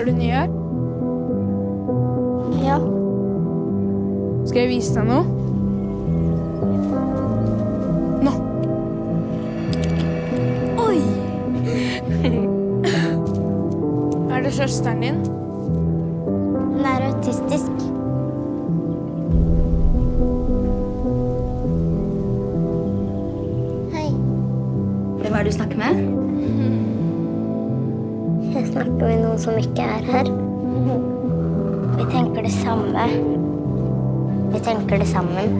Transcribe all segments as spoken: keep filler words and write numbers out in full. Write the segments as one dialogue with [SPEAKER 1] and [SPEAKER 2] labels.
[SPEAKER 1] Ser du nye her?
[SPEAKER 2] Ja.
[SPEAKER 1] Skal jeg vise deg noe? Nå.
[SPEAKER 2] Oi!
[SPEAKER 1] Er det søsteren din?
[SPEAKER 2] Hun er autistisk. Hei.
[SPEAKER 3] Hvem er det du snakker med?
[SPEAKER 2] Jeg snakker med noen som ikke er her. Vi tenker det samme. Vi tenker det sammen.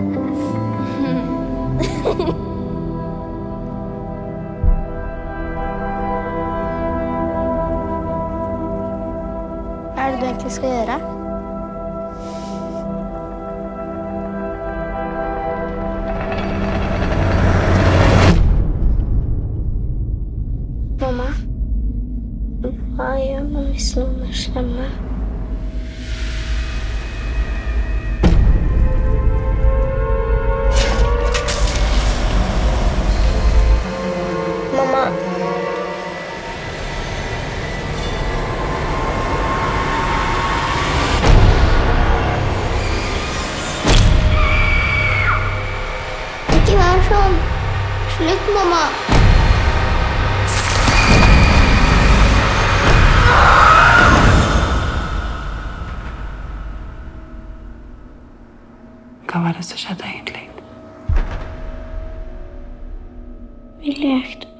[SPEAKER 2] Hva er det du egentlig skal gjøre? Mamma, hva gjør man hvis noen er slemme? Mamma. Ikke vær sånn. Slutt, mamma.
[SPEAKER 3] Hva var det som skjedde egentlig?
[SPEAKER 2] Vi lekte.